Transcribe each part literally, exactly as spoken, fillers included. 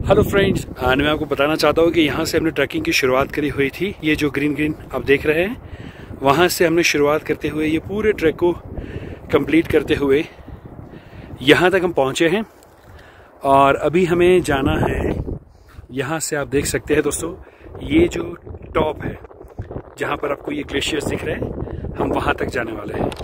Hello friends, मैं आपको बताना चाहता हूँ कि यहाँ से हमने ट्रैकिंग की शुरुआत करी हुई थी। ये जो ग्रीन ग्रीन आप देख रहे हैं, वहाँ से हमने शुरुआत करते हुए ये पूरे ट्रैक को कंप्लीट करते हुए यहाँ तक हम पहुँचे हैं। और अभी हमें जाना है, यहाँ से आप देख सकते हैं दोस्तों, ये जो टॉप है जहाँ पर आपको ये ग्लेशियर्स दिख रहे हैं, हम वहाँ तक जाने वाले हैं।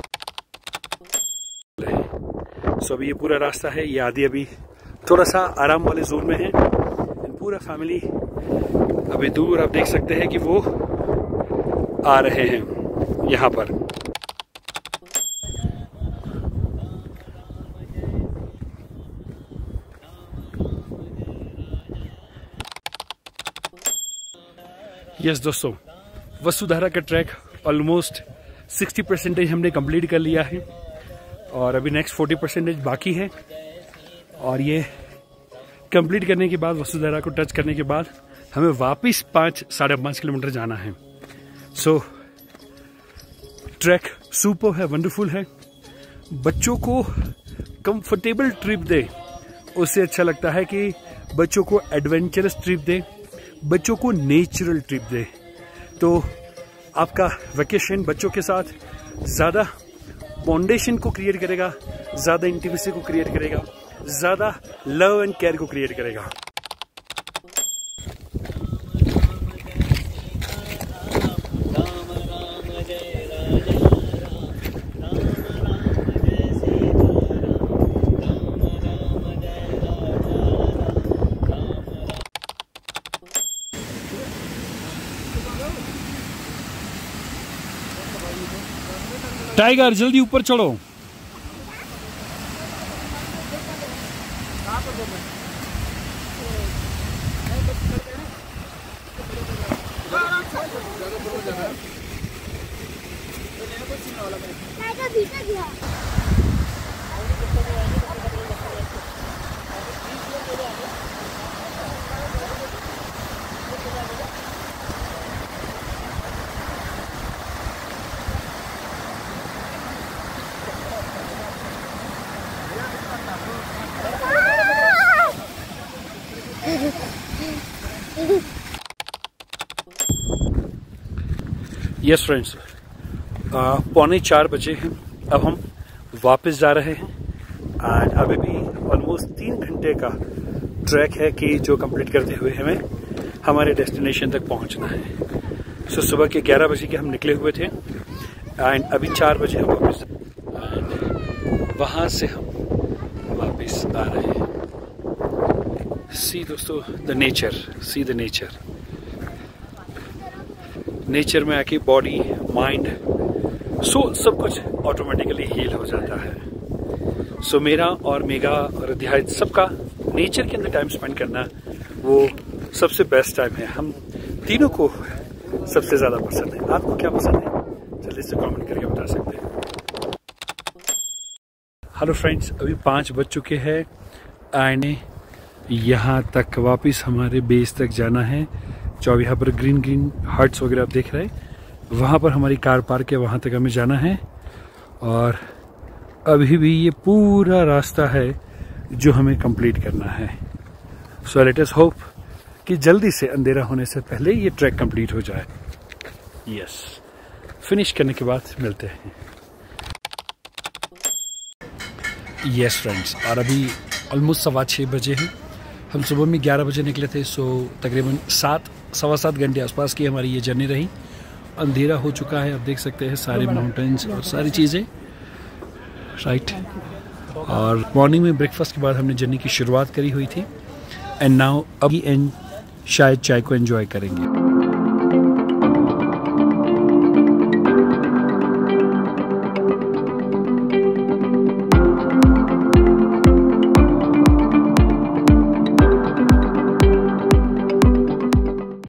सो अभी ये पूरा रास्ता है, ये आदि अभी थोड़ा सा आराम वाले जोन में है। पूरा फैमिली अभी दूर आप देख सकते हैं कि वो आ रहे हैं यहाँ पर। यस दोस्तों, वसुधारा का ट्रैक ऑलमोस्ट साठ परसेंटेज हमने कंप्लीट कर लिया है और अभी नेक्स्ट चालीस परसेंटेज बाकी है। और ये कंप्लीट करने के बाद, वसुधारा को टच करने के बाद, हमें वापस पाँच साढ़े पाँच किलोमीटर जाना है। सो so, ट्रैक सुपर है, वंडरफुल है। बच्चों को कंफर्टेबल ट्रिप दे, उससे अच्छा लगता है कि बच्चों को एडवेंचरस ट्रिप दे, बच्चों को नेचुरल ट्रिप दे। तो आपका वेकेशन बच्चों के साथ ज़्यादा फाउंडेशन को क्रिएट करेगा, ज़्यादा इंटीमेसी को क्रिएट करेगा, ज़्यादा लव एंड केयर को क्रिएट करेगा। टाइगर जल्दी ऊपर चढ़ो। यस फ्रेंड्स, पौने चार बजे हैं, अब हम वापस जा रहे हैं। एंड अभी भी ऑलमोस्ट तीन घंटे का ट्रैक है कि जो कंप्लीट करते हुए हमें हमारे डेस्टिनेशन तक पहुंचना है। सो so, सुबह के ग्यारह बजे के हम निकले हुए थे एंड अभी चार बजे हम वापस, एंड वहाँ से हम वापस आ रहे हैं। सी दोस्तों, the nature, see the nature. Nature में आके बॉडी, माइंड, सोल सब कुछ ऑटोमेटिकली हील हो जाता है। सो so, मेरा और मेगा और अध्याय सबका नेचर के अंदर टाइम स्पेंड करना वो सबसे बेस्ट टाइम है। हम तीनों को सबसे ज़्यादा पसंद है। आपको क्या पसंद है, जल्दी से कमेंट करके बता सकते हैं। हेलो फ्रेंड्स, अभी पाँच बज चुके हैं एंड यहाँ तक वापस हमारे बेस तक जाना है। जो यहाँ पर ग्रीन ग्रीन हट्स वगैरह आप देख रहे हैं, वहाँ पर हमारी कार पार्क है, वहाँ तक हमें जाना है। और अभी भी ये पूरा रास्ता है जो हमें कंप्लीट करना है। सो लेट अस होप कि जल्दी से अंधेरा होने से पहले ये ट्रैक कंप्लीट हो जाए। यस, फिनिश करने के बाद मिलते हैं। यस फ्रेंड्स, और अभी ऑलमोस्ट सवा छः बजे हैं। हम सुबह में ग्यारह बजे निकले थे, सो तकरीबन सात सवा सात घंटे आसपास की हमारी ये जर्नी रही। अंधेरा हो चुका है, आप देख सकते हैं सारे माउंटेन्स और सारी चीज़ें, राइट। और मॉर्निंग में ब्रेकफास्ट के बाद हमने जर्नी की शुरुआत करी हुई थी एंड नाउ अभी एंड शायद चाय को एंजॉय करेंगे।